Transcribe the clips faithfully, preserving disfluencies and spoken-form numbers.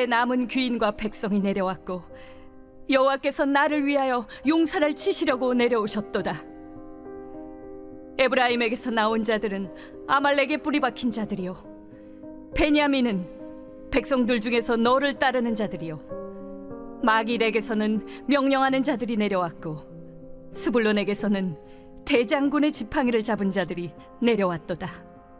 남은 귀인과 백성이 내려왔고 여호와께서 나를 위하여 용산을 치시려고 내려오셨도다. 에브라임에게서 나온 자들은 아말렉에 뿌리 박힌 자들이요, 베냐민은 백성들 중에서 너를 따르는 자들이요, 마길에게서는 명령하는 자들이 내려왔고 스불론에게서는 대장군의 지팡이를 잡은 자들이 내려왔도다.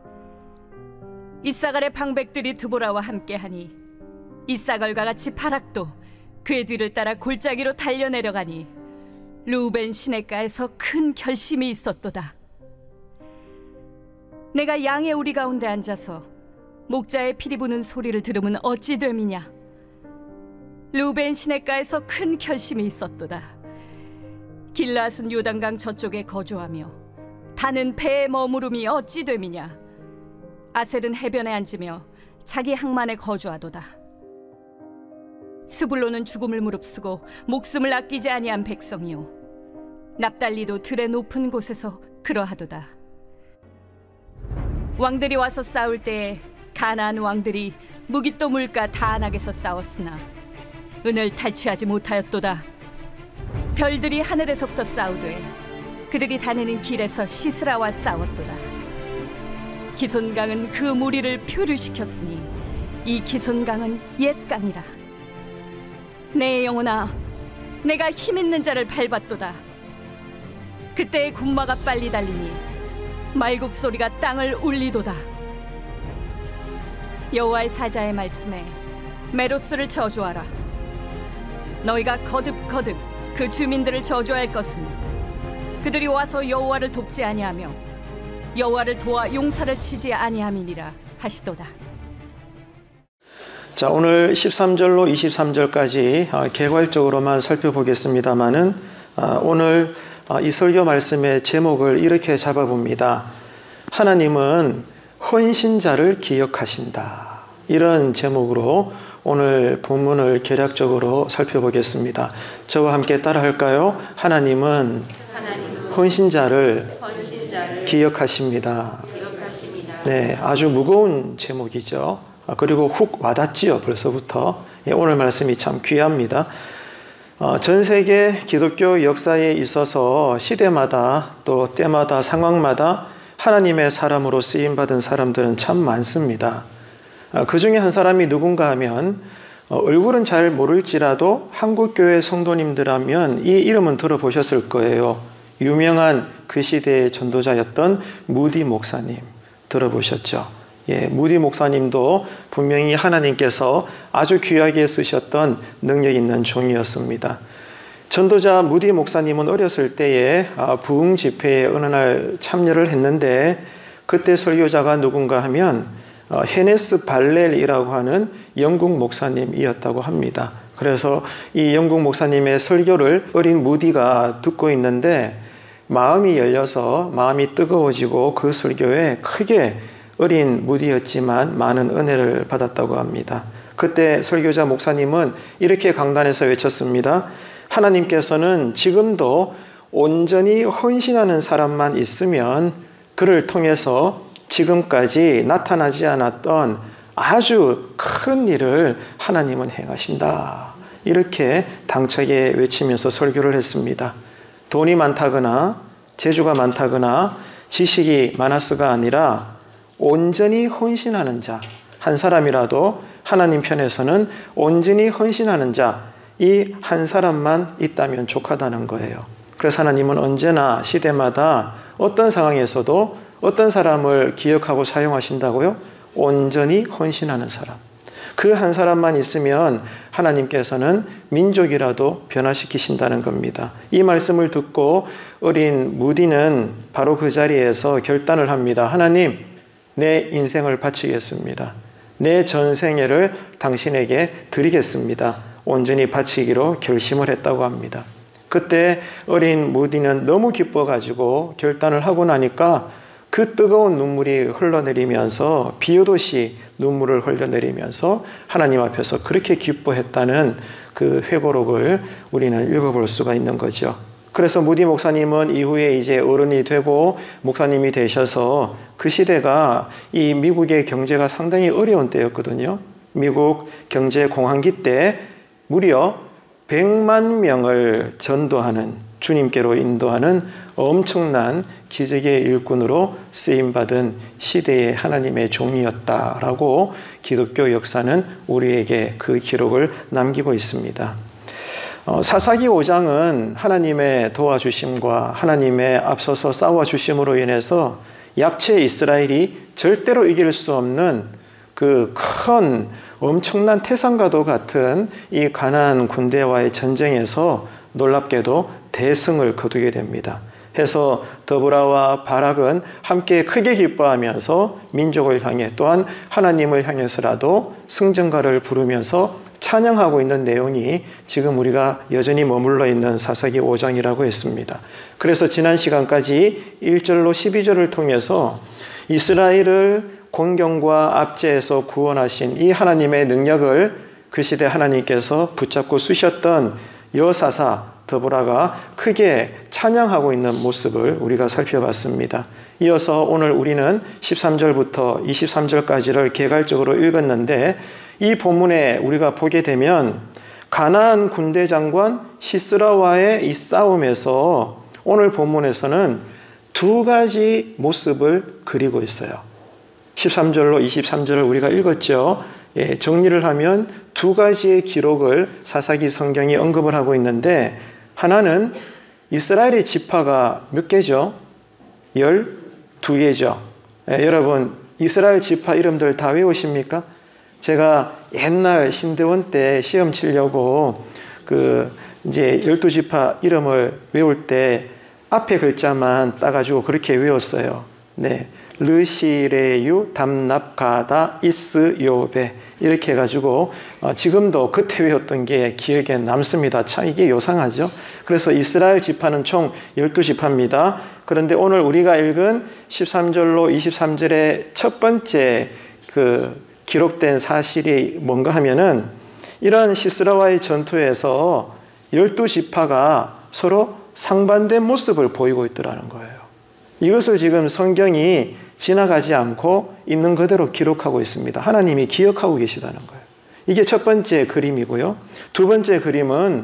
이사갈의 방백들이 드보라와 함께하니 이사갈과 같이 바락도 그의 뒤를 따라 골짜기로 달려내려가니 루벤 시냇가에서 큰 결심이 있었도다. 내가 양의 우리 가운데 앉아서 목자의 피리 부는 소리를 들으면 어찌 됨이냐. 루벤 시냇가에서 큰 결심이 있었도다. 길앗은 요단강 저쪽에 거주하며 다는 배에 머무름이 어찌 됨이냐. 아셀은 해변에 앉으며 자기 항만에 거주하도다. 스불론은 죽음을 무릅쓰고 목숨을 아끼지 아니한 백성이요, 납달리도 들의 높은 곳에서 그러하도다. 왕들이 와서 싸울 때에 가나안 왕들이 무깃도 물가 다안악에서 싸웠으나 은을 탈취하지 못하였도다. 별들이 하늘에서부터 싸우되 그들이 다니는 길에서 시스라와 싸웠도다. 기손강은 그 무리를 표류시켰으니 이 기손강은 옛 강이라. 내 영혼아, 내가 힘있는 자를 밟았도다. 그때의 군마가 빨리 달리니 말국 소리가 땅을 울리도다. 여호와의 사자의 말씀에 메로스를 저주하라. 너희가 거듭거듭 그 주민들을 저주할 것은 그들이 와서 여호와를 돕지 아니하며 여호와를 도와 용사를 치지 아니함이니라 하시도다. 자, 오늘 십삼 절로 이십삼 절까지 개괄적으로만 살펴보겠습니다마는 오늘 이 설교 말씀의 제목을 이렇게 잡아봅니다. 하나님은 헌신자를 기억하신다. 이런 제목으로 오늘 본문을 개략적으로 살펴보겠습니다. 저와 함께 따라할까요? 하나님은, 하나님은 헌신자를, 헌신자를 기억하십니다. 기억하십니다. 네, 아주 무거운 제목이죠. 그리고 훅 와닿지요, 벌써부터. 오늘 말씀이 참 귀합니다. 전 세계 기독교 역사에 있어서 시대마다 또 때마다 상황마다 하나님의 사람으로 쓰임받은 사람들은 참 많습니다. 그 중에 한 사람이 누군가 하면 얼굴은 잘 모를지라도 한국교회 성도님들하면 이 이름은 들어보셨을 거예요. 유명한 그 시대의 전도자였던 무디 목사님 들어보셨죠? 예, 무디 목사님도 분명히 하나님께서 아주 귀하게 쓰셨던 능력 있는 종이었습니다. 전도자 무디 목사님은 어렸을 때에 부흥 집회에 어느 날 참여를 했는데 그때 설교자가 누군가 하면 헤네스 발렐이라고 하는 영국 목사님이었다고 합니다. 그래서 이 영국 목사님의 설교를 어린 무디가 듣고 있는데 마음이 열려서 마음이 뜨거워지고 그 설교에 크게 어린 무디였지만 많은 은혜를 받았다고 합니다. 그때 설교자 목사님은 이렇게 강단에서 외쳤습니다. 하나님께서는 지금도 온전히 헌신하는 사람만 있으면 그를 통해서 지금까지 나타나지 않았던 아주 큰 일을 하나님은 행하신다. 이렇게 당차게 외치면서 설교를 했습니다. 돈이 많다거나 재주가 많다거나 지식이 많았어가 아니라 온전히 헌신하는 자, 한 사람이라도 하나님 편에서는 온전히 헌신하는 자, 이 한 사람만 있다면 족하다는 거예요. 그래서 하나님은 언제나 시대마다 어떤 상황에서도 어떤 사람을 기억하고 사용하신다고요? 온전히 헌신하는 사람. 그 한 사람만 있으면 하나님께서는 민족이라도 변화시키신다는 겁니다. 이 말씀을 듣고 어린 무디는 바로 그 자리에서 결단을 합니다. 하나님, 내 인생을 바치겠습니다. 내 전생애를 당신에게 드리겠습니다. 온전히 바치기로 결심을 했다고 합니다. 그때 어린 무디는 너무 기뻐가지고 결단을 하고 나니까 그 뜨거운 눈물이 흘러내리면서 비 오듯이 눈물을 흘려내리면서 하나님 앞에서 그렇게 기뻐했다는 그 회고록을 우리는 읽어볼 수가 있는 거죠. 그래서 무디 목사님은 이후에 이제 어른이 되고 목사님이 되셔서 그 시대가 이 미국의 경제가 상당히 어려운 때였거든요. 미국 경제공황기 때 무려 백만 명을 전도하는, 주님께로 인도하는 엄청난 기적의 일꾼으로 쓰임받은 시대의 하나님의 종이었다라고 기독교 역사는 우리에게 그 기록을 남기고 있습니다. 어, 사사기 오 장은 하나님의 도와주심과 하나님의 앞서서 싸워주심으로 인해서 약체 이스라엘이 절대로 이길 수 없는 그 큰 엄청난 태산과도 같은 이 가나안 군대와의 전쟁에서 놀랍게도 대승을 거두게 됩니다. 해서 더브라와 바락은 함께 크게 기뻐하면서 민족을 향해 또한 하나님을 향해서라도 승전가를 부르면서 찬양하고 있는 내용이 지금 우리가 여전히 머물러 있는 사사기 오 장이라고 했습니다. 그래서 지난 시간까지 일 절로 십이 절을 통해서 이스라엘을 곤경과 압제에서 구원하신 이 하나님의 능력을 그 시대 하나님께서 붙잡고 쓰셨던 여사사 더보라가 크게 찬양하고 있는 모습을 우리가 살펴봤습니다. 이어서 오늘 우리는 십삼 절부터 이십삼 절까지를 개괄적으로 읽었는데 이 본문에 우리가 보게 되면 가나안 군대 장관 시스라와의 이 싸움에서 오늘 본문에서는 두 가지 모습을 그리고 있어요. 십삼 절로 이십삼 절을 우리가 읽었죠. 예, 정리를 하면 두 가지의 기록을 사사기 성경이 언급을 하고 있는데 하나는 이스라엘의 지파가 몇 개죠? 열두 개죠. 예, 여러분 이스라엘 지파 이름들 다 외우십니까? 제가 옛날 신대원 때 시험 치려고 그 이제 열두 지파 이름을 외울 때 앞에 글자만 따가지고 그렇게 외웠어요. 네. 르시레유 담납가다 이스 요베 이렇게 해가지고 어, 지금도 그때 외웠던 게 기억에 남습니다. 참 이게 요상하죠. 그래서 이스라엘 지파는 총 열두 지파입니다. 그런데 오늘 우리가 읽은 십삼 절로 이십삼 절의 첫 번째 그 기록된 사실이 뭔가 하면은 이런 시스라와의 전투에서 열두 지파가 서로 상반된 모습을 보이고 있더라는 거예요. 이것을 지금 성경이 지나가지 않고 있는 그대로 기록하고 있습니다. 하나님이 기억하고 계시다는 거예요. 이게 첫 번째 그림이고요. 두 번째 그림은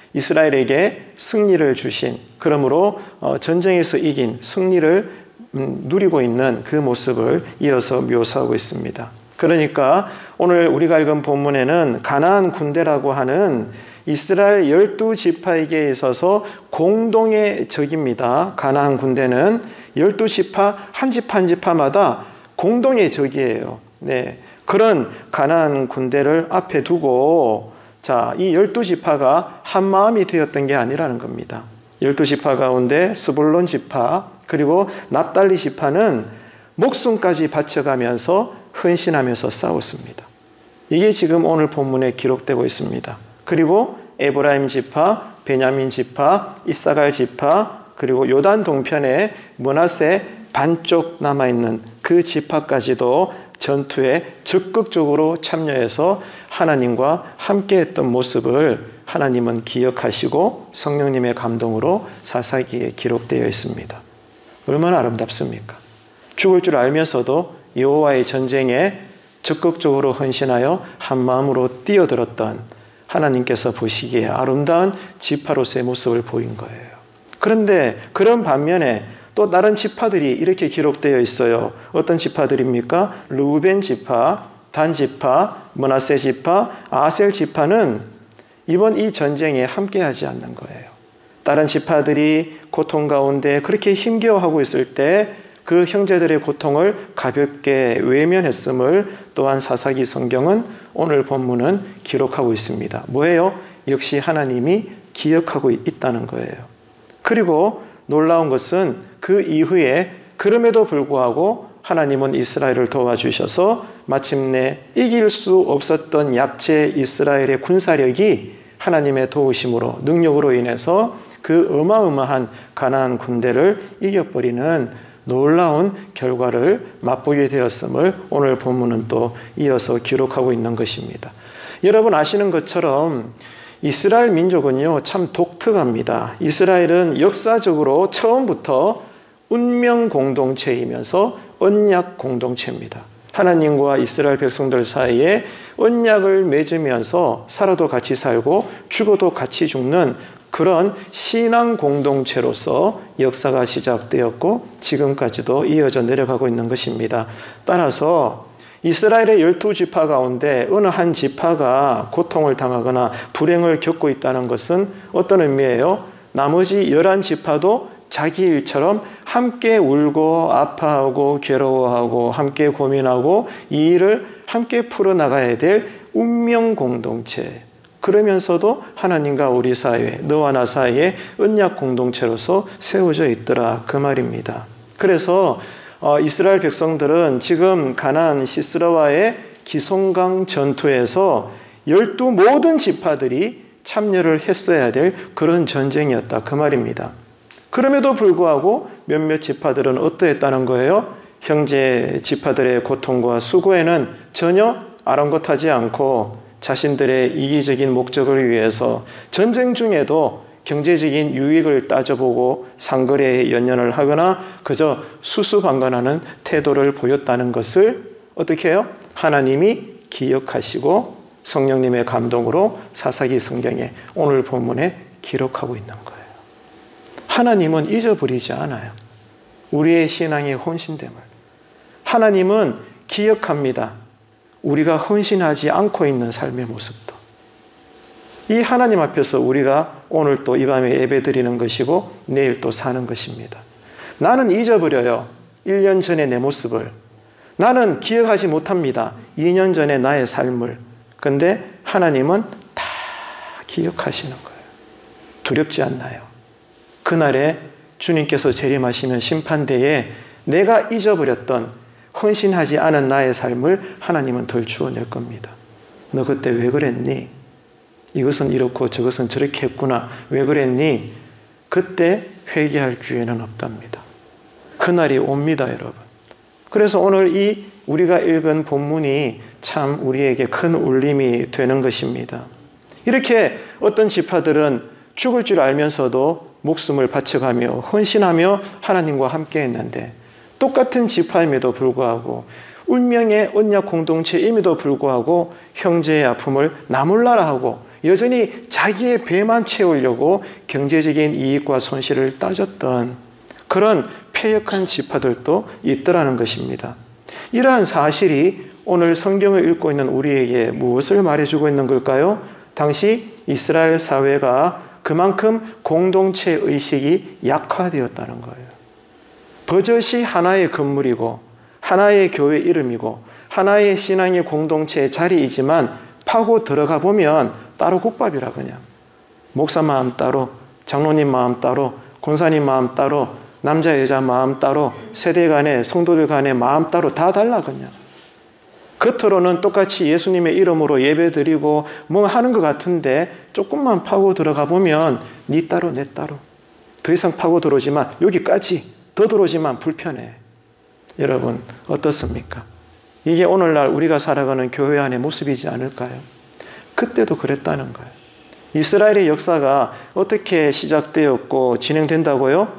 이스라엘에게 승리를 주신, 그러므로 전쟁에서 이긴 승리를 누리고 있는 그 모습을 이어서 묘사하고 있습니다. 그러니까 오늘 우리가 읽은 본문에는 가나안 군대라고 하는 이스라엘 열두 지파에게 있어서 공동의 적입니다. 가나안 군대는 열두 지파 한 지파 한 지파마다 공동의 적이에요. 네. 그런 가나안 군대를 앞에 두고 자, 이 열두 지파가 한 마음이 되었던 게 아니라는 겁니다. 열두 지파 가운데 스불론 지파 그리고 납달리 지파는 목숨까지 바쳐가면서 헌신하면서 싸웠습니다. 이게 지금 오늘 본문에 기록되고 있습니다. 그리고 에브라임 지파, 베냐민 지파, 이사갈 지파, 그리고 요단 동편에 므낫세 반쪽 남아있는 그 지파까지도 전투에 적극적으로 참여해서 하나님과 함께했던 모습을 하나님은 기억하시고 성령님의 감동으로 사사기에 기록되어 있습니다. 얼마나 아름답습니까? 죽을 줄 알면서도 여호와의 전쟁에 적극적으로 헌신하여 한 마음으로 뛰어들었던 하나님께서 보시기에 아름다운 지파로서의 모습을 보인 거예요. 그런데 그런 반면에 또 다른 지파들이 이렇게 기록되어 있어요. 어떤 지파들입니까? 르우벤 지파, 단 지파, 므낫세 지파, 아셀 지파는 이번 이 전쟁에 함께하지 않는 거예요. 다른 지파들이 고통 가운데 그렇게 힘겨워하고 있을 때 그 형제들의 고통을 가볍게 외면했음을 또한 사사기 성경은 오늘 본문은 기록하고 있습니다. 뭐예요? 역시 하나님이 기억하고 있다는 거예요. 그리고 놀라운 것은 그 이후에 그럼에도 불구하고 하나님은 이스라엘을 도와주셔서 마침내 이길 수 없었던 약체 이스라엘의 군사력이 하나님의 도우심으로 능력으로 인해서 그 어마어마한 가나안 군대를 이겨버리는 놀라운 결과를 맛보게 되었음을 오늘 본문은 또 이어서 기록하고 있는 것입니다. 여러분 아시는 것처럼 이스라엘 민족은요 참 독특합니다. 이스라엘은 역사적으로 처음부터 운명 공동체이면서 언약 공동체입니다. 하나님과 이스라엘 백성들 사이에 언약을 맺으면서 살아도 같이 살고 죽어도 같이 죽는 그런 신앙 공동체로서 역사가 시작되었고 지금까지도 이어져 내려가고 있는 것입니다. 따라서 이스라엘의 열두 지파 가운데 어느 한 지파가 고통을 당하거나 불행을 겪고 있다는 것은 어떤 의미예요? 나머지 열한 지파도 자기 일처럼 함께 울고 아파하고 괴로워하고 함께 고민하고 이 일을 함께 풀어나가야 될 운명 공동체, 그러면서도 하나님과 우리 사이에, 너와 나 사이에 언약 공동체로서 세워져 있더라, 그 말입니다. 그래서 이스라엘 백성들은 지금 가나안 시스라와의 기송강 전투에서 열두 모든 지파들이 참여를 했어야 될 그런 전쟁이었다, 그 말입니다. 그럼에도 불구하고 몇몇 지파들은 어떠했다는 거예요? 형제 지파들의 고통과 수고에는 전혀 아랑곳하지 않고 자신들의 이기적인 목적을 위해서 전쟁 중에도 경제적인 유익을 따져보고 상거래에 연연을 하거나 그저 수수방관하는 태도를 보였다는 것을 어떻게 해요? 하나님이 기억하시고 성령님의 감동으로 사사기 성경에 오늘 본문에 기록하고 있는 거예요. 하나님은 잊어버리지 않아요. 우리의 신앙의 헌신됨을. 하나님은 기억합니다. 우리가 헌신하지 않고 있는 삶의 모습도. 이 하나님 앞에서 우리가 오늘 또 이 밤에 예배 드리는 것이고 내일 또 사는 것입니다. 나는 잊어버려요. 일 년 전의 내 모습을. 나는 기억하지 못합니다. 이 년 전의 나의 삶을. 근데 하나님은 다 기억하시는 거예요. 두렵지 않나요? 그날에 주님께서 재림하시는 심판대에 내가 잊어버렸던 헌신하지 않은 나의 삶을 하나님은 덜 주어낼 겁니다. 너 그때 왜 그랬니? 이것은 이렇고 저것은 저렇게 했구나. 왜 그랬니? 그때 회개할 기회는 없답니다. 그날이 옵니다, 여러분. 그래서 오늘 이 우리가 읽은 본문이 참 우리에게 큰 울림이 되는 것입니다. 이렇게 어떤 지파들은 죽을 줄 알면서도 목숨을 바쳐가며 헌신하며 하나님과 함께 했는데 똑같은 지파임에도 불구하고 운명의 언약 공동체임에도 불구하고 형제의 아픔을 나몰라라 하고 여전히 자기의 배만 채우려고 경제적인 이익과 손실을 따졌던 그런 패역한 지파들도 있더라는 것입니다. 이러한 사실이 오늘 성경을 읽고 있는 우리에게 무엇을 말해주고 있는 걸까요? 당시 이스라엘 사회가 그만큼 공동체 의식이 약화되었다는 거예요. 버젓이 하나의 건물이고 하나의 교회 이름이고 하나의 신앙의 공동체의 자리이지만 파고 들어가 보면 따로 국밥이라 그냥. 목사 마음 따로, 장로님 마음 따로, 권사님 마음 따로, 남자 여자 마음 따로, 세대 간에 성도들 간에 마음 따로 다 달라 그냥. 겉으로는 똑같이 예수님의 이름으로 예배드리고 뭐 하는 것 같은데 조금만 파고 들어가 보면 니 따로 내 따로. 더 이상 파고 들어오지만 여기까지 더 들어오지만 불편해. 여러분 어떻습니까? 이게 오늘날 우리가 살아가는 교회 안의 모습이지 않을까요? 그때도 그랬다는 거예요. 이스라엘의 역사가 어떻게 시작되었고 진행된다고요?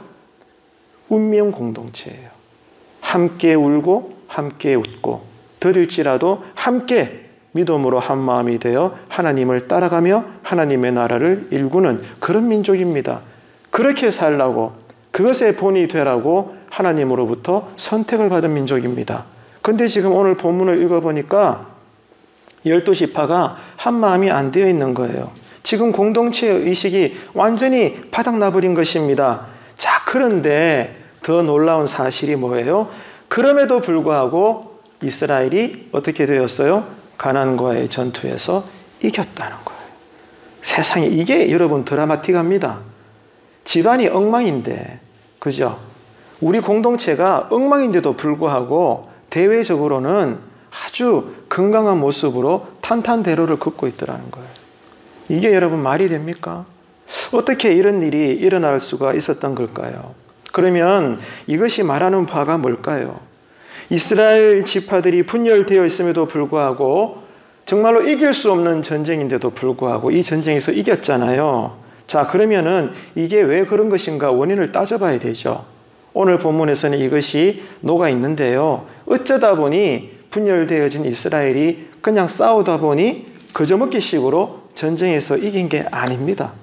운명 공동체예요. 함께 울고 함께 웃고 더딜지라도 함께 믿음으로 한 마음이 되어 하나님을 따라가며 하나님의 나라를 일구는 그런 민족입니다. 그렇게 살라고 그것의 본이 되라고 하나님으로부터 선택을 받은 민족입니다. 그런데 지금 오늘 본문을 읽어보니까 열두 지파가 한 마음이 안 되어 있는 거예요. 지금 공동체의 의식이 완전히 바닥나버린 것입니다. 자, 그런데 더 놀라운 사실이 뭐예요? 그럼에도 불구하고 이스라엘이 어떻게 되었어요? 가나안과의 전투에서 이겼다는 거예요. 세상에 이게 여러분 드라마틱합니다. 집안이 엉망인데, 그죠? 우리 공동체가 엉망인데도 불구하고 대외적으로는 아주 건강한 모습으로 탄탄대로를 걷고 있더라는 거예요. 이게 여러분 말이 됩니까? 어떻게 이런 일이 일어날 수가 있었던 걸까요? 그러면 이것이 말하는 바가 뭘까요? 이스라엘 지파들이 분열되어 있음에도 불구하고 정말로 이길 수 없는 전쟁인데도 불구하고 이 전쟁에서 이겼잖아요. 자, 그러면은 이게 왜 그런 것인가 원인을 따져봐야 되죠. 오늘 본문에서는 이것이 녹아 있는데요. 어쩌다 보니 분열되어진 이스라엘이 그냥 싸우다 보니 거저먹기식으로 전쟁에서 이긴 게 아닙니다.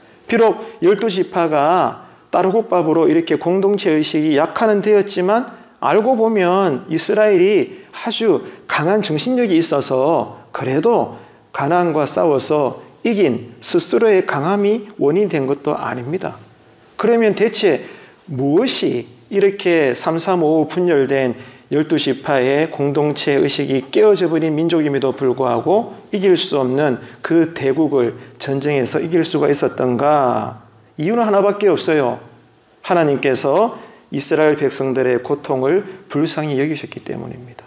비록 열두 지파가 따르국밥으로 이렇게 공동체 의식이 약화는 되었지만 알고 보면 이스라엘이 아주 강한 정신력이 있어서 그래도 가나안과 싸워서 이긴 스스로의 강함이 원인이 된 것도 아닙니다. 그러면 대체 무엇이 이렇게 삼삼오오 분열된 열두 지파의 공동체 의식이 깨어져 버린 민족임에도 불구하고 이길 수 없는 그 대국을 전쟁에서 이길 수가 있었던가? 이유는 하나밖에 없어요. 하나님께서 이스라엘 백성들의 고통을 불쌍히 여기셨기 때문입니다.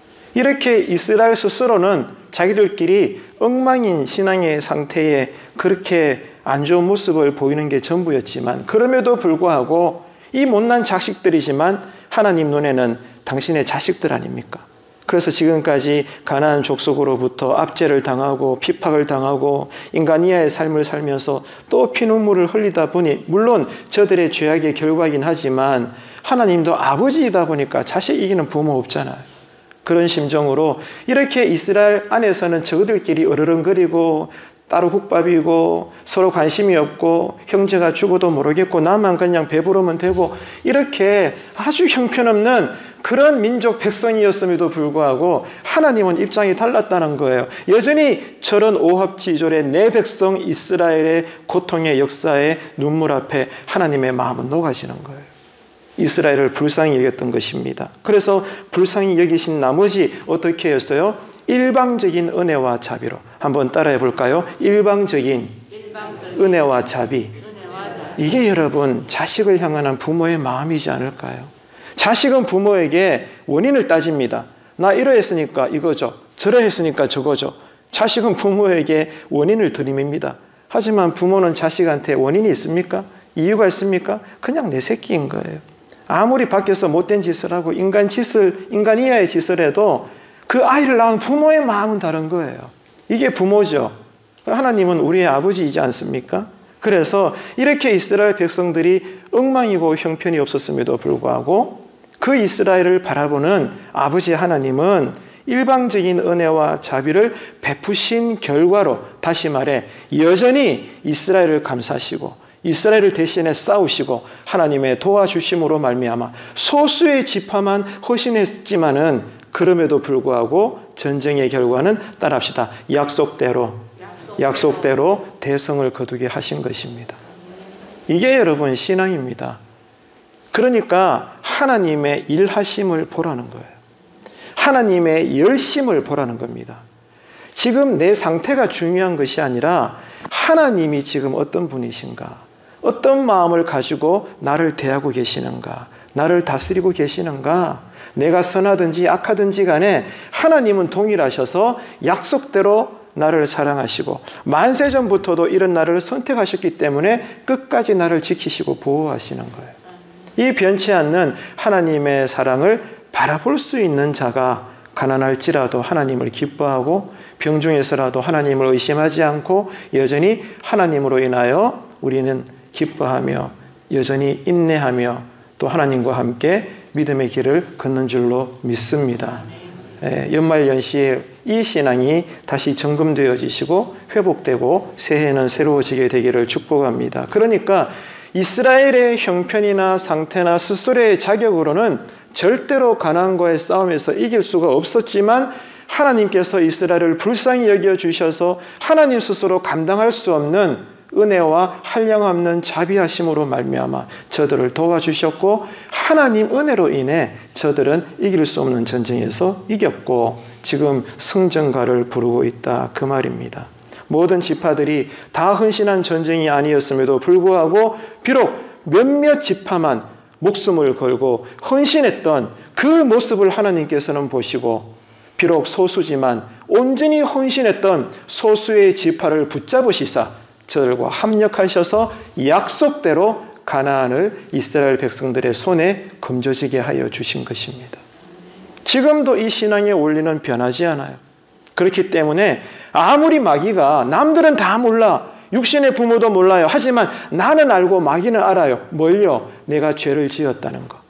이렇게 이스라엘 스스로는 자기들끼리 엉망인 신앙의 상태에 그렇게 안 좋은 모습을 보이는 게 전부였지만 그럼에도 불구하고 이 못난 자식들이지만 하나님 눈에는 당신의 자식들 아닙니까? 그래서 지금까지 가나안 족속으로부터 압제를 당하고 핍박을 당하고 인간 이하의 삶을 살면서 또 피눈물을 흘리다 보니 물론 저들의 죄악의 결과이긴 하지만 하나님도 아버지이다 보니까 자식 이기는 부모 없잖아요. 그런 심정으로 이렇게 이스라엘 안에서는 저들끼리 으르렁거리고 따로 국밥이고 서로 관심이 없고 형제가 죽어도 모르겠고 나만 그냥 배부르면 되고 이렇게 아주 형편없는 그런 민족 백성이었음에도 불구하고 하나님은 입장이 달랐다는 거예요. 여전히 저런 오합지졸의 내 백성 이스라엘의 고통의 역사의 눈물 앞에 하나님의 마음은 녹아지는 거예요. 이스라엘을 불쌍히 여겼던 것입니다. 그래서 불쌍히 여기신 나머지 어떻게 했어요? 일방적인 은혜와 자비로. 한번 따라해 볼까요? 일방적인, 일방적인 은혜와 자비. 은혜와 자비. 이게 여러분 자식을 향하는 부모의 마음이지 않을까요? 자식은 부모에게 원인을 따집니다. 나 이러했으니까 이거죠. 저러했으니까 저거죠. 자식은 부모에게 원인을 들이밉니다. 하지만 부모는 자식한테 원인이 있습니까? 이유가 있습니까? 그냥 내 새끼인 거예요. 아무리 밖에서 못된 짓을 하고 인간 짓을, 인간 이하의 짓을 해도 그 아이를 낳은 부모의 마음은 다른 거예요. 이게 부모죠. 하나님은 우리의 아버지이지 않습니까? 그래서 이렇게 이스라엘 백성들이 엉망이고 형편이 없었음에도 불구하고 그 이스라엘을 바라보는 아버지 하나님은 일방적인 은혜와 자비를 베푸신 결과로 다시 말해 여전히 이스라엘을 감사하시고 이스라엘을 대신해 싸우시고 하나님의 도와주심으로 말미암아 소수의 지파만 헌신했지만은 그럼에도 불구하고 전쟁의 결과는 따라합시다. 약속대로 약속대로 대성을 거두게 하신 것입니다. 이게 여러분 신앙입니다. 그러니까 하나님의 일하심을 보라는 거예요. 하나님의 열심을 보라는 겁니다. 지금 내 상태가 중요한 것이 아니라 하나님이 지금 어떤 분이신가? 어떤 마음을 가지고 나를 대하고 계시는가? 나를 다스리고 계시는가? 내가 선하든지 악하든지 간에 하나님은 동일하셔서 약속대로 나를 사랑하시고 만세전부터도 이런 나를 선택하셨기 때문에 끝까지 나를 지키시고 보호하시는 거예요. 이 변치 않는 하나님의 사랑을 바라볼 수 있는 자가 가난할지라도 하나님을 기뻐하고 병중에서라도 하나님을 의심하지 않고 여전히 하나님으로 인하여 우리는 기뻐하며 여전히 인내하며 또 하나님과 함께 믿음의 길을 걷는 줄로 믿습니다. 예, 연말연시에 이 신앙이 다시 점검되어지시고 회복되고 새해는 새로워지게 되기를 축복합니다. 그러니까 이스라엘의 형편이나 상태나 스스로의 자격으로는 절대로 가나안과의 싸움에서 이길 수가 없었지만 하나님께서 이스라엘을 불쌍히 여겨주셔서 하나님 스스로 감당할 수 없는 은혜와 한량없는 자비하심으로 말미암아 저들을 도와주셨고 하나님 은혜로 인해 저들은 이길 수 없는 전쟁에서 이겼고 지금 승전가를 부르고 있다 그 말입니다. 모든 지파들이 다 헌신한 전쟁이 아니었음에도 불구하고 비록 몇몇 지파만 목숨을 걸고 헌신했던 그 모습을 하나님께서는 보시고 비록 소수지만 온전히 헌신했던 소수의 지파를 붙잡으시사 저들과 합력하셔서 약속대로 가나안을 이스라엘 백성들의 손에 검져지게 하여 주신 것입니다. 지금도 이 신앙의 원리는 변하지 않아요. 그렇기 때문에 아무리 마귀가 남들은 다 몰라 육신의 부모도 몰라요. 하지만 나는 알고 마귀는 알아요. 뭘요? 내가 죄를 지었다는 거.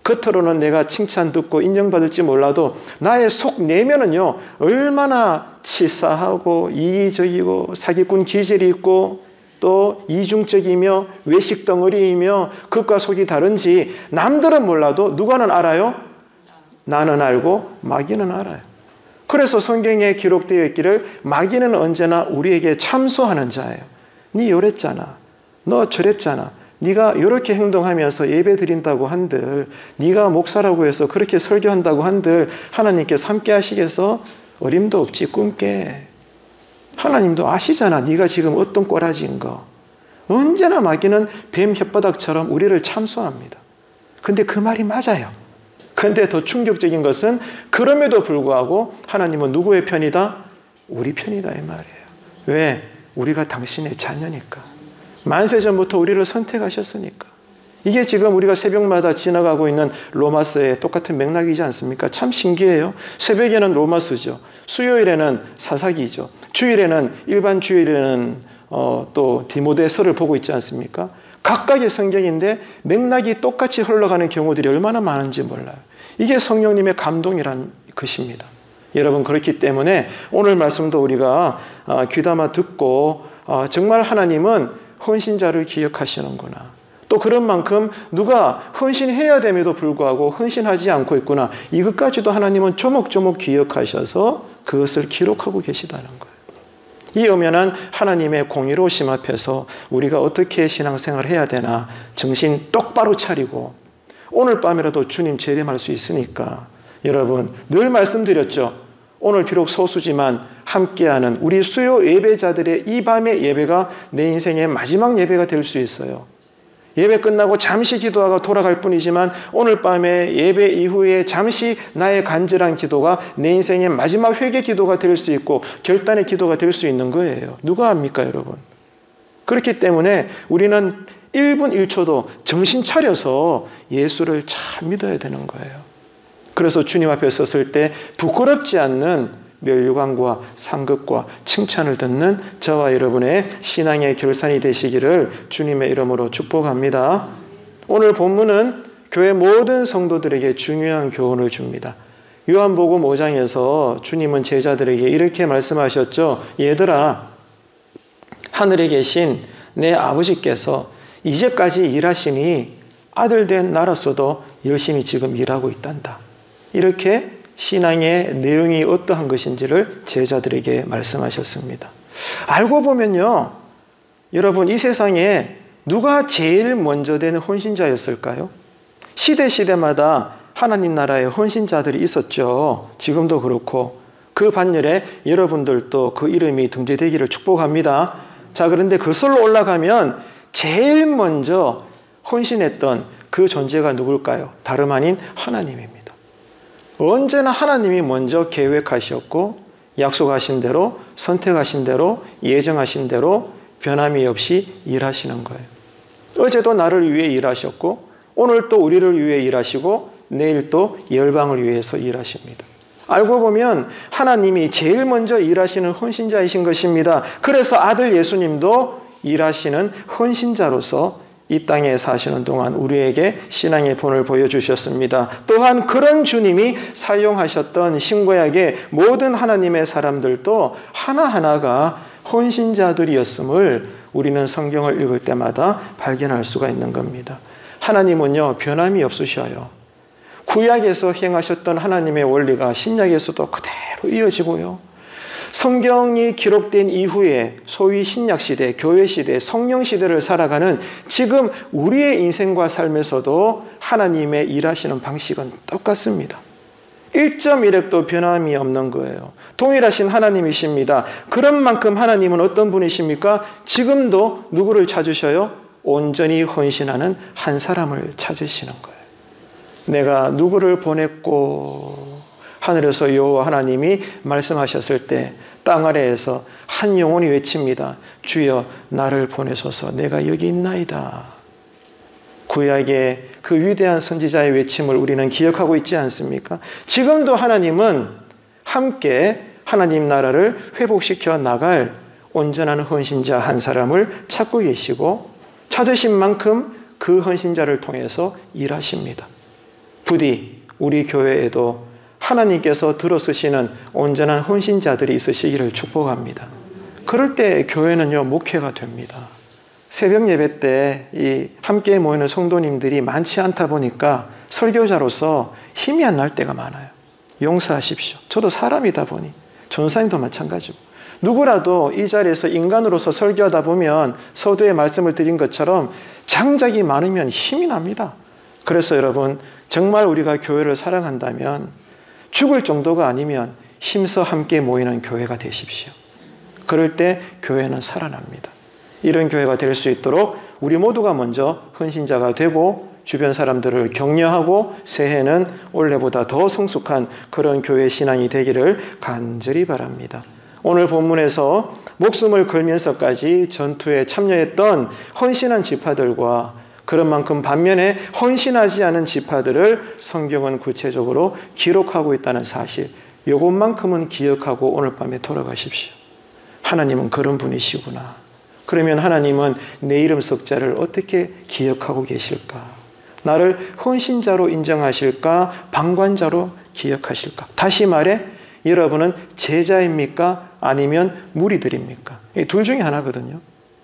겉으로는 내가 칭찬 듣고 인정받을지 몰라도 나의 속 내면은요, 얼마나 치사하고 이기적이고 사기꾼 기질이 있고 또 이중적이며 외식 덩어리이며 겉과 속이 다른지 남들은 몰라도 누가는 알아요? 나는 알고 마귀는 알아요. 그래서 성경에 기록되어 있기를 마귀는 언제나 우리에게 참소하는 자예요. 네 요랬잖아. 너 저랬잖아. 네가 이렇게 행동하면서 예배 드린다고 한들, 네가 목사라고 해서 그렇게 설교한다고 한들 하나님께서 함께 하시겠어? 어림도 없지. 꿈깨. 하나님도 아시잖아. 네가 지금 어떤 꼬라지인 거. 언제나 마귀는 뱀 혓바닥처럼 우리를 참소합니다. 근데 그 말이 맞아요. 그런데 더 충격적인 것은 그럼에도 불구하고 하나님은 누구의 편이다? 우리 편이다 이 말이에요. 왜? 우리가 당신의 자녀니까. 만세 전부터 우리를 선택하셨으니까. 이게 지금 우리가 새벽마다 지나가고 있는 로마서의 똑같은 맥락이지 않습니까? 참 신기해요. 새벽에는 로마서죠. 수요일에는 사사기죠. 주일에는 일반 주일에는 어, 또 디모데서를 보고 있지 않습니까? 각각의 성경인데 맥락이 똑같이 흘러가는 경우들이 얼마나 많은지 몰라요. 이게 성령님의 감동이란 것입니다. 여러분, 그렇기 때문에 오늘 말씀도 우리가 귀담아 듣고 정말 하나님은 헌신자를 기억하시는구나. 또 그런 만큼 누가 헌신해야 됨에도 불구하고 헌신하지 않고 있구나. 이것까지도 하나님은 조목조목 기억하셔서 그것을 기록하고 계시다는 거예요. 이 엄연한 하나님의 공의로우심 앞에서 우리가 어떻게 신앙생활을 해야 되나 정신 똑바로 차리고 오늘 밤이라도 주님 재림할 수 있으니까 여러분 늘 말씀드렸죠. 오늘 비록 소수지만 함께하는 우리 수요 예배자들의 이 밤의 예배가 내 인생의 마지막 예배가 될 수 있어요. 예배 끝나고 잠시 기도하고 돌아갈 뿐이지만 오늘 밤에 예배 이후에 잠시 나의 간절한 기도가 내 인생의 마지막 회개 기도가 될 수 있고 결단의 기도가 될 수 있는 거예요. 누가 합니까, 여러분? 그렇기 때문에 우리는 일 분 일 초도 정신 차려서 예수를 잘 믿어야 되는 거예요. 그래서 주님 앞에 섰을 때 부끄럽지 않는 멸류관과 상급과 칭찬을 듣는 저와 여러분의 신앙의 결산이 되시기를 주님의 이름으로 축복합니다. 오늘 본문은 교회 모든 성도들에게 중요한 교훈을 줍니다. 요한복음 오 장에서 주님은 제자들에게 이렇게 말씀하셨죠. 얘들아, 하늘에 계신 내 아버지께서 이제까지 일하시니 아들 된 나로서도 열심히 지금 일하고 있단다. 이렇게 신앙의 내용이 어떠한 것인지를 제자들에게 말씀하셨습니다. 알고 보면요, 여러분 이 세상에 누가 제일 먼저 된 헌신자였을까요? 시대 시대마다 하나님 나라의 헌신자들이 있었죠. 지금도 그렇고 그 반열에 여러분들도 그 이름이 등재되기를 축복합니다. 자, 그런데 거슬러 올라가면 제일 먼저 헌신했던 그 존재가 누굴까요? 다름 아닌 하나님입니다. 언제나 하나님이 먼저 계획하셨고 약속하신 대로 선택하신 대로 예정하신 대로 변함이 없이 일하시는 거예요. 어제도 나를 위해 일하셨고 오늘 또 우리를 위해 일하시고 내일 또 열방을 위해서 일하십니다. 알고 보면 하나님이 제일 먼저 일하시는 헌신자이신 것입니다. 그래서 아들 예수님도 일하시는 헌신자로서 이 땅에 사시는 동안 우리에게 신앙의 본을 보여주셨습니다. 또한 그런 주님이 사용하셨던 신구약의 모든 하나님의 사람들도 하나하나가 헌신자들이었음을 우리는 성경을 읽을 때마다 발견할 수가 있는 겁니다. 하나님은요, 변함이 없으셔요. 구약에서 행하셨던 하나님의 원리가 신약에서도 그대로 이어지고요. 성경이 기록된 이후에 소위 신약시대, 교회시대, 성령시대를 살아가는 지금 우리의 인생과 삶에서도 하나님의 일하시는 방식은 똑같습니다. 일 점 일 획도 변함이 없는 거예요. 동일하신 하나님이십니다. 그런 만큼 하나님은 어떤 분이십니까? 지금도 누구를 찾으셔요? 온전히 헌신하는 한 사람을 찾으시는 거예요. 내가 누구를 보냈고 하늘에서 여호와 하나님이 말씀하셨을 때 땅 아래에서 한 영혼이 외칩니다. 주여 나를 보내소서. 내가 여기 있나이다. 구약의 그 위대한 선지자의 외침을 우리는 기억하고 있지 않습니까? 지금도 하나님은 함께 하나님 나라를 회복시켜 나갈 온전한 헌신자 한 사람을 찾고 계시고 찾으신 만큼 그 헌신자를 통해서 일하십니다. 부디 우리 교회에도 하나님께서 들어쓰시는 온전한 헌신자들이 있으시기를 축복합니다. 그럴 때 교회는요, 목회가 됩니다. 새벽 예배 때 이 함께 모이는 성도님들이 많지 않다 보니까 설교자로서 힘이 안 날 때가 많아요. 용서하십시오. 저도 사람이다 보니, 전사님도 마찬가지고, 누구라도 이 자리에서 인간으로서 설교하다 보면 서두에 말씀을 드린 것처럼 장작이 많으면 힘이 납니다. 그래서 여러분, 정말 우리가 교회를 사랑한다면 죽을 정도가 아니면 힘써 함께 모이는 교회가 되십시오. 그럴 때 교회는 살아납니다. 이런 교회가 될 수 있도록 우리 모두가 먼저 헌신자가 되고 주변 사람들을 격려하고 새해는 올해보다 더 성숙한 그런 교회 신앙이 되기를 간절히 바랍니다. 오늘 본문에서 목숨을 걸면서까지 전투에 참여했던 헌신한 지파들과 그런 만큼 반면에 헌신하지 않은 지파들을 성경은 구체적으로 기록하고 있다는 사실, 이것만큼은 기억하고 오늘 밤에 돌아가십시오. 하나님은 그런 분이시구나. 그러면 하나님은 내 이름 석자를 어떻게 기억하고 계실까? 나를 헌신자로 인정하실까? 방관자로 기억하실까? 다시 말해, 여러분은 제자입니까? 아니면 무리들입니까? 둘 중에 하나거든요.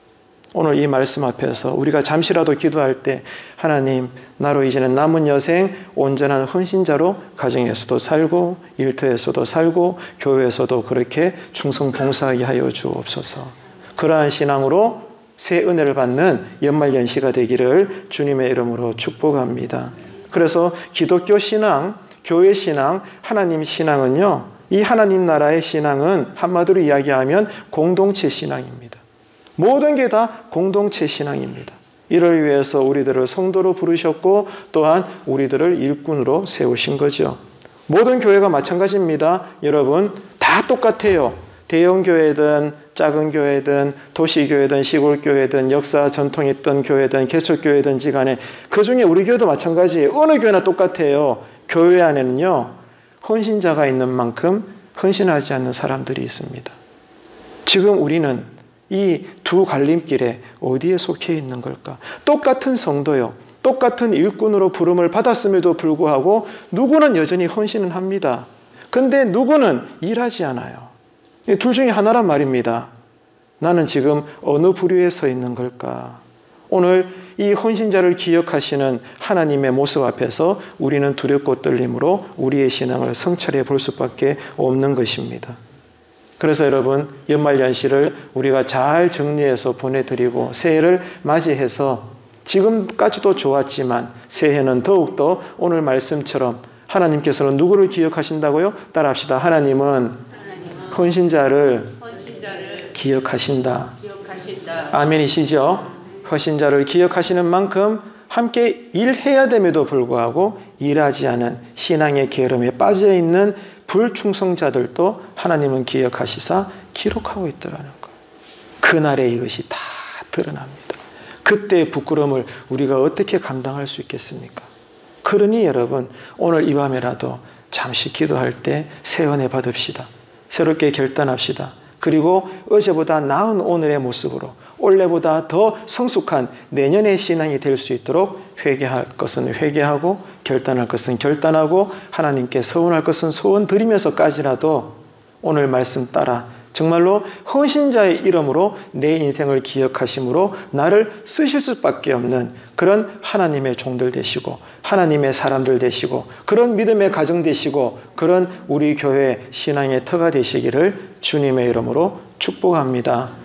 오늘 이 말씀 앞에서 우리가 잠시라도 기도할 때 하나님, 나로 이제는 남은 여생 온전한 헌신자로 가정에서도 살고 일터에서도 살고 교회에서도 그렇게 충성 봉사하게 하여 주옵소서. 그러한 신앙으로 새 은혜를 받는 연말연시가 되기를 주님의 이름으로 축복합니다. 그래서 기독교 신앙, 교회 신앙, 하나님 신앙은요, 이 하나님 나라의 신앙은 한마디로 이야기하면 공동체 신앙입니다. 모든 게 다 공동체 신앙입니다. 이를 위해서 우리들을 성도로 부르셨고 또한 우리들을 일꾼으로 세우신 거죠. 모든 교회가 마찬가지입니다. 여러분, 다 똑같아요. 대형 교회든 작은 교회든 도시교회든 시골교회든 역사 전통이 있던 교회든 개척교회든지 간에 그중에 우리 교회도 마찬가지예요. 어느 교회나 똑같아요. 교회 안에는요, 헌신자가 있는 만큼 헌신하지 않는 사람들이 있습니다. 지금 우리는 이 두 갈림길에 어디에 속해 있는 걸까? 똑같은 성도요, 똑같은 일꾼으로 부름을 받았음에도 불구하고 누구는 여전히 헌신은 합니다. 근데 누구는 일하지 않아요. 둘 중에 하나란 말입니다. 나는 지금 어느 부류에 서 있는 걸까? 오늘 이 헌신자를 기억하시는 하나님의 모습 앞에서 우리는 두렵고 떨림으로 우리의 신앙을 성찰해 볼 수밖에 없는 것입니다. 그래서 여러분, 연말연시를 우리가 잘 정리해서 보내드리고 새해를 맞이해서 지금까지도 좋았지만 새해는 더욱더 오늘 말씀처럼 하나님께서는 누구를 기억하신다고요? 따라합시다. 하나님은 헌신자를, 헌신자를 기억하신다. 기억하신다. 아멘이시죠? 헌신자를 기억하시는 만큼 함께 일해야 됨에도 불구하고 일하지 않은 신앙의 게으름에 빠져있는 불충성자들도 하나님은 기억하시사 기록하고 있더라는 거예요. 그날에 이것이 다 드러납니다. 그때의 부끄러움을 우리가 어떻게 감당할 수 있겠습니까? 그러니 여러분, 오늘 이 밤에라도 잠시 기도할 때 새 은혜 받읍시다. 새롭게 결단합시다. 그리고 어제보다 나은 오늘의 모습으로 올해보다 더 성숙한 내년의 신앙이 될 수 있도록 회개할 것은 회개하고 결단할 것은 결단하고 하나님께 서원할 것은 서원 드리면서까지라도 오늘 말씀 따라 정말로 헌신자의 이름으로 내 인생을 기억하심으로 나를 쓰실 수밖에 없는 그런 하나님의 종들 되시고 하나님의 사람들 되시고 그런 믿음의 가정 되시고 그런 우리 교회 신앙의 터가 되시기를 주님의 이름으로 축복합니다.